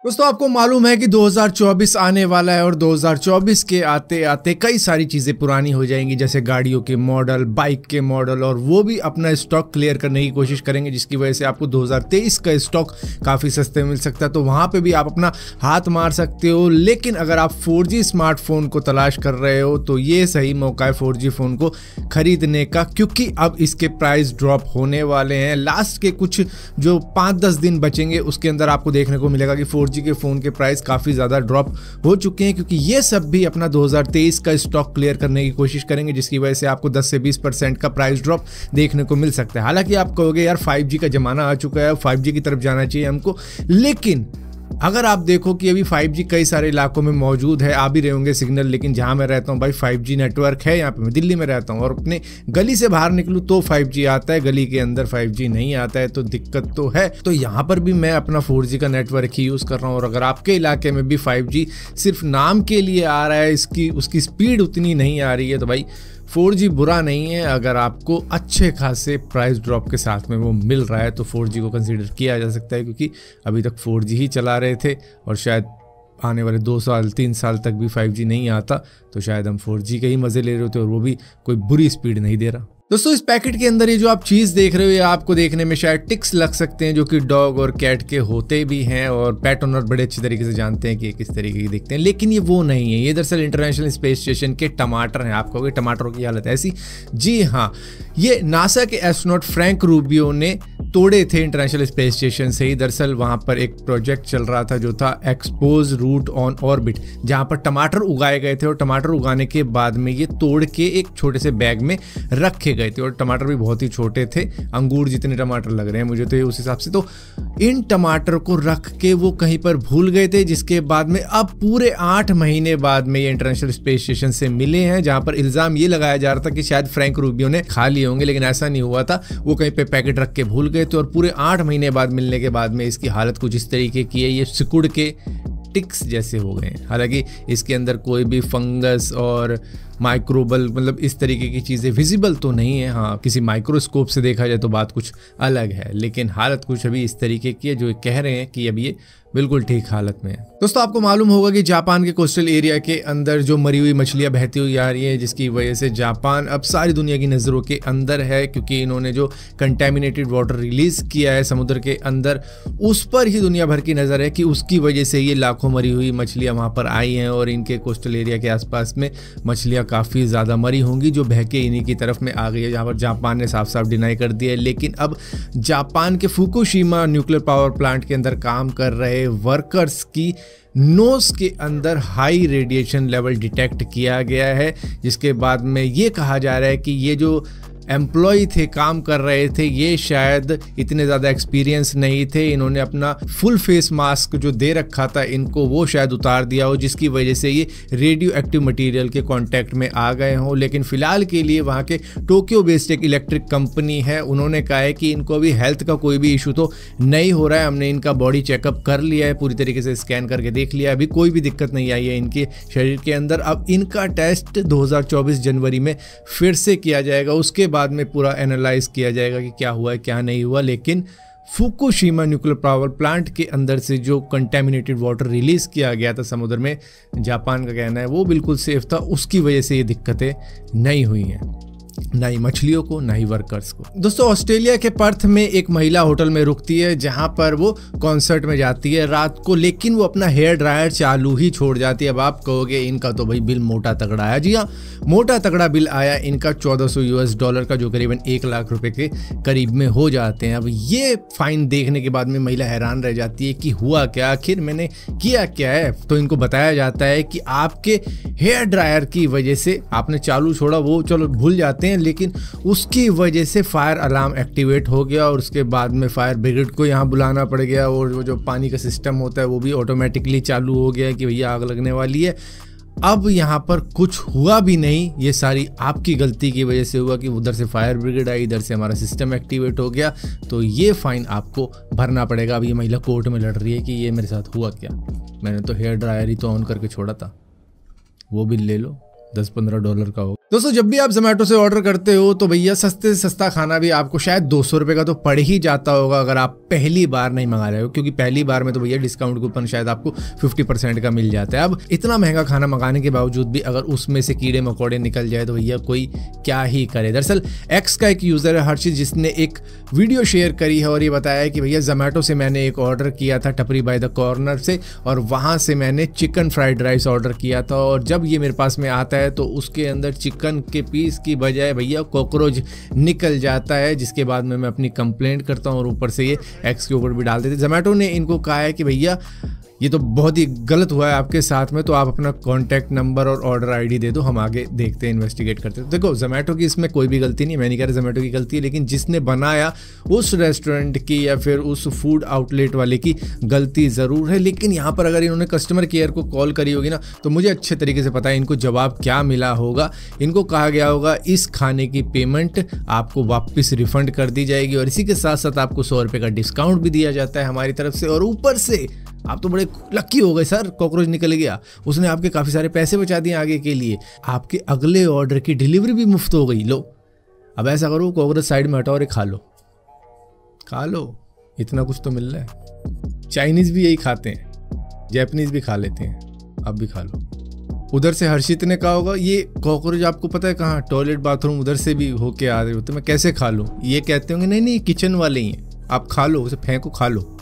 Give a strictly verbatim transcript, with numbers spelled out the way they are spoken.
दोस्तों आपको मालूम है कि दो हज़ार चौबीस आने वाला है और दो हज़ार चौबीस के आते आते कई सारी चीज़ें पुरानी हो जाएंगी, जैसे गाड़ियों के मॉडल, बाइक के मॉडल, और वो भी अपना स्टॉक क्लियर करने की कोशिश करेंगे, जिसकी वजह से आपको दो हज़ार तेईस का स्टॉक काफ़ी सस्ते में मिल सकता है। तो वहाँ पे भी आप अपना हाथ मार सकते हो। लेकिन अगर आप फोर जी स्मार्टफोन को तलाश कर रहे हो तो ये सही मौका है फोर जी फ़ोन को खरीदने का, क्योंकि अब इसके प्राइस ड्रॉप होने वाले हैं। लास्ट के कुछ जो पाँच दस दिन बचेंगे उसके अंदर आपको देखने को मिलेगा कि फोर जी के फ़ोन के प्राइस काफ़ी ज़्यादा ड्रॉप हो चुके हैं, क्योंकि ये सब भी अपना दो हज़ार तेईस का स्टॉक क्लियर करने की कोशिश करेंगे, जिसकी वजह से आपको दस से बीस परसेंट का प्राइस ड्रॉप देखने को मिल सकता है। हालांकि आप कहोगे यार फाइव जी का ज़माना आ चुका है, फाइव जी की तरफ जाना चाहिए हमको, लेकिन अगर आप देखो कि अभी फाइव जी कई सारे इलाकों में मौजूद है, आ भी रहे होंगे सिग्नल, लेकिन जहाँ मैं रहता हूँ भाई फाइव जी नेटवर्क है। यहाँ पे मैं दिल्ली में रहता हूँ और अपने गली से बाहर निकलूँ तो फाइव जी आता है, गली के अंदर फाइव जी नहीं आता है, तो दिक्कत तो है। तो यहाँ पर भी मैं अपना फोर जी का नेटवर्क ही यूज़ कर रहा हूँ, और अगर आपके इलाके में भी फाइव जी सिर्फ नाम के लिए आ रहा है, इसकी उसकी स्पीड उतनी नहीं आ रही है, तो भाई फोर जी बुरा नहीं है। अगर आपको अच्छे खासे प्राइस ड्रॉप के साथ में वो मिल रहा है तो फोर जी को कंसीडर किया जा सकता है, क्योंकि अभी तक फोर जी ही चला रहे थे और शायद आने वाले दो साल तीन साल तक भी फाइव जी नहीं आता, तो शायद हम फोर जी के ही मज़े ले रहे होते और वो भी कोई बुरी स्पीड नहीं दे रहा। दोस्तों इस पैकेट के अंदर ये जो आप चीज़ देख रहे हो, ये आपको देखने में शायद टिक्स लग सकते हैं, जो कि डॉग और कैट के होते भी हैं, और पेट ओनर बड़े अच्छी तरीके से जानते हैं कि ये किस तरीके की दिखते हैं, लेकिन ये वो नहीं है। ये दरअसल इंटरनेशनल स्पेस स्टेशन के टमाटर हैं। आप कहोगे टमाटरों की हालत ऐसी? जी हाँ, ये नासा के एस्ट्रोनॉट फ्रैंक रूबियो ने तोड़े थे इंटरनेशनल स्पेस स्टेशन से ही। दरअसल वहाँ पर एक प्रोजेक्ट चल रहा था जो था एक्सपोज रूट ऑन ऑर्बिट, जहाँ पर टमाटर उगाए गए थे, और टमाटर उगाने के बाद में ये तोड़ के एक छोटे से बैग में रखे गए थे, और टमाटर भी बहुत ही छोटे थे, अंगूर जितने टमाटर लग रहे हैं मुझे तो ये उस हिसाब से। तो इन टमाटर को रख के वो कहीं पर भूल गए थे, जिसके बाद में अब पूरे आठ महीने बाद में ये इंटरनेशनल स्पेस स्टेशन से मिले हैं, जहाँ पर इल्ज़ाम ये लगाया जा रहा था कि शायद फ्रैंक रूबियो ने खा लिए होंगे, लेकिन ऐसा नहीं हुआ था। वो कहीं पे पैकेट रख के भूल गए थे, और पूरे आठ महीने बाद मिलने के बाद में इसकी हालत कुछ इस तरीके की है, ये सिकुड़ के टिक्स जैसे हो गए हैं। हालांकि इसके अंदर कोई भी फंगस और माइक्रोबल मतलब इस तरीके की चीज़ें विजिबल तो नहीं है। हाँ, किसी माइक्रोस्कोप से देखा जाए तो बात कुछ अलग है, लेकिन हालत कुछ अभी इस तरीके की है जो कह रहे हैं कि अब ये बिल्कुल ठीक हालत में है। दोस्तों आपको मालूम होगा कि जापान के कोस्टल एरिया के अंदर जो मरी हुई मछलियां बहती हुई आ रही है, जिसकी वजह से जापान अब सारी दुनिया की नज़रों के अंदर है, क्योंकि इन्होंने जो कंटेमिनेटेड वाटर रिलीज़ किया है समुद्र के अंदर, उस पर ही दुनिया भर की नज़र है कि उसकी वजह से ये लाखों मरी हुई मछलियाँ वहाँ पर आई हैं, और इनके कोस्टल एरिया के आसपास में मछलियाँ काफ़ी ज़्यादा मरी होंगी जो बह के इन्हीं की तरफ में आ गई है, जहाँ पर जापान ने साफ साफ डिनाई कर दिया है। लेकिन अब जापान के फुकुशिमा न्यूक्लियर पावर प्लांट के अंदर काम कर रहे वर्कर्स की नोज के अंदर हाई रेडिएशन लेवल डिटेक्ट किया गया है, जिसके बाद में ये कहा जा रहा है कि ये जो एम्प्लॉय थे, काम कर रहे थे, ये शायद इतने ज़्यादा एक्सपीरियंस नहीं थे। इन्होंने अपना फुल फेस मास्क जो दे रखा था इनको, वो शायद उतार दिया हो, जिसकी वजह से ये रेडियो एक्टिव मटेरियल के कांटेक्ट में आ गए हों। लेकिन फ़िलहाल के लिए वहाँ के टोक्यो बेस्ड एक इलेक्ट्रिक कंपनी है, उन्होंने कहा है कि इनको अभी हेल्थ का कोई भी इशू तो नहीं हो रहा है। हमने इनका बॉडी चेकअप कर लिया है, पूरी तरीके से स्कैन करके देख लिया है, अभी कोई भी दिक्कत नहीं आई है इनके शरीर के अंदर। अब इनका टेस्ट दो हज़ार चौबीस जनवरी में फिर से किया जाएगा, उसके बाद में पूरा एनालाइज किया जाएगा कि क्या हुआ है क्या नहीं हुआ। लेकिन फुकुशिमा न्यूक्लियर पावर प्लांट के अंदर से जो कंटेमिनेटेड वाटर रिलीज किया गया था समुद्र में, जापान का कहना है वो बिल्कुल सेफ था, उसकी वजह से ये दिक्कतें नहीं हुई हैं, ना ही मछलियों को ना ही वर्कर्स को। दोस्तों ऑस्ट्रेलिया के पर्थ में एक महिला होटल में रुकती है, जहां पर वो कॉन्सर्ट में जाती है रात को, लेकिन वो अपना हेयर ड्रायर चालू ही छोड़ जाती है। अब आप कहोगे इनका तो भाई बिल मोटा तगड़ा आया। जी हाँ, मोटा तगड़ा बिल आया इनका चौदह सौ यूएस डॉलर का, जो करीबन एक लाख रुपए के करीब में हो जाते हैं। अब ये फाइन देखने के बाद में महिला हैरान रह जाती है कि हुआ क्या, आखिर मैंने किया क्या है। तो इनको बताया जाता है कि आपके हेयर ड्रायर की वजह से आपने चालू छोड़ा, वो चलो भूल जाते हैं, लेकिन उसकी वजह से फायर अलार्म एक्टिवेट हो गया, और उसके बाद में फायर ब्रिगेड को यहाँ बुलाना पड़ गया, और वो जो पानी का सिस्टम होता है वो भी ऑटोमेटिकली चालू हो गया कि भैया आग लगने वाली है। अब यहाँ पर कुछ हुआ भी नहीं, ये सारी आपकी गलती की वजह से हुआ कि उधर से फायर ब्रिगेड आई, इधर से हमारा सिस्टम एक्टिवेट हो गया, तो ये फाइन आपको भरना पड़ेगा। अब ये महिला कोर्ट में लड़ रही है कि ये मेरे साथ हुआ क्या, मैंने तो हेयर ड्रायर ही तो ऑन करके छोड़ा था, वो बिल ले लो। दस पंद्रह डॉलर का हो। दोस्तों जब भी आप जोमेटो से ऑर्डर करते हो तो भैया सस्ते से सस्ता खाना भी आपको शायद दो सौ रुपए का तो पड़ ही जाता होगा अगर आप पहली बार नहीं मंगा रहे हो, क्योंकि पहली बार में तो भैया डिस्काउंट कूपन शायद आपको पचास परसेंट का मिल जाता है। अब इतना महंगा खाना मंगाने के बावजूद भी अगर उसमें से कीड़े मकोड़े निकल जाए तो भैया कोई क्या ही करे। दरअसल एक्स का एक यूजर है हर्षित, जिसने एक वीडियो शेयर करी है और ये बताया कि भैया जोमेटो से मैंने एक ऑर्डर किया था टपरी बाय द कॉर्नर से, और वहां से मैंने चिकन फ्राइड राइस ऑर्डर किया था, और जब ये मेरे पास में आता है तो उसके अंदर चिकन के पीस की बजाय भैया कॉकरोच निकल जाता है, जिसके बाद में मैं अपनी कंप्लेंट करता हूँ और ऊपर से ये एक्स के ऊपर भी डाल देते। जोमेटो ने इनको कहा है कि भैया ये तो बहुत ही गलत हुआ है आपके साथ में, तो आप अपना कॉन्टैक्ट नंबर और ऑर्डर आईडी दे दो, हम आगे देखते हैं, इन्वेस्टिगेट करते हैं। देखो जोमेटो की इसमें कोई भी गलती नहीं, मैं नहीं कह रहा जोमेटो की गलती है, लेकिन जिसने बनाया उस रेस्टोरेंट की या फिर उस फूड आउटलेट वाले की गलती ज़रूर है। लेकिन यहाँ पर अगर इन्होंने कस्टमर केयर को कॉल करी होगी ना, तो मुझे अच्छे तरीके से पता है इनको जवाब क्या मिला होगा। इनको कहा गया होगा इस खाने की पेमेंट आपको वापस रिफंड कर दी जाएगी, और इसी के साथ साथ आपको सौ रुपये का डिस्काउंट भी दिया जाता है हमारी तरफ से, और ऊपर से आप तो बड़े लकी हो गए सर, कॉकरोच निकल गया, उसने आपके काफ़ी सारे पैसे बचा दिए आगे के लिए, आपके अगले ऑर्डर की डिलीवरी भी मुफ्त हो गई। लो अब ऐसा करो, कॉकरोच साइड में हटाओ और खा लो, खा लो, इतना कुछ तो मिल रहा है। चाइनीज़ भी यही खाते हैं, जैपनीज़ भी खा लेते हैं, आप भी खा लो। उधर से हर्षित ने कहा होगा ये कॉकरोच आपको पता है कहाँ, टॉयलेट बाथरूम उधर से भी होके आ रहे हो, तो मैं कैसे खा लूँ। ये कहते होंगे नहीं नहीं किचन वाले ही हैं, आप खा लो, उसे फेंको खा लो।